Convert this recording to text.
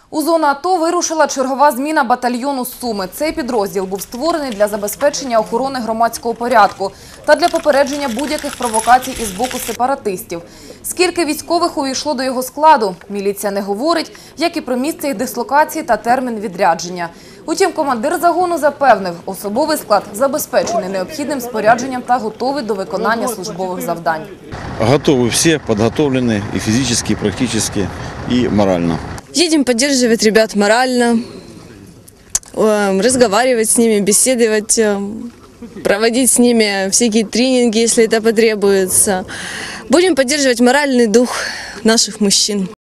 У зону АТО вирушила чергова зміна батальйону «Суми». Цей підрозділ був створений для забезпечення охорони громадського порядку та для попередження будь-яких провокацій із боку сепаратистів. Скільки військових увійшло до його складу, міліція не говорить, як і про місце їх дислокації та термін відрядження. Утім, командир загону запевнив, особовий склад забезпечений необхідним спорядженням та готовий до виконання службових завдань. Готовы все, подготовлены и физически, и практически, и морально. Едем поддерживать ребят морально, разговаривать с ними, беседовать, проводить с ними всякие тренинги, если это потребуется. Будем поддерживать моральный дух наших мужчин.